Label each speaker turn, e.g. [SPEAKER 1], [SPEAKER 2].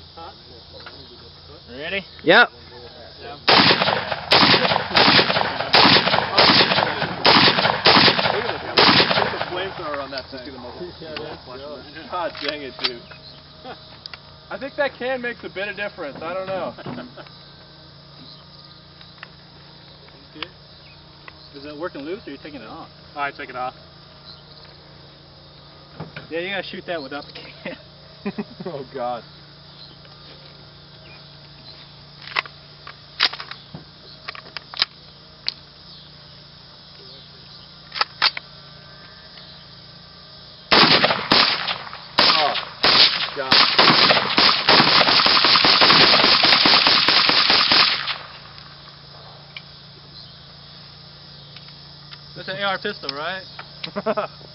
[SPEAKER 1] Ready?
[SPEAKER 2] Yep.
[SPEAKER 3] Flamethrower on that thing. God dang it, dude. I think that can makes a bit of difference. I don't know.
[SPEAKER 1] Is it working loose or are you taking it off?
[SPEAKER 3] Oh, I took it off.
[SPEAKER 1] Yeah, you gotta shoot that without the can.
[SPEAKER 3] Oh, God. Oh, God.
[SPEAKER 1] That's an AR pistol, right?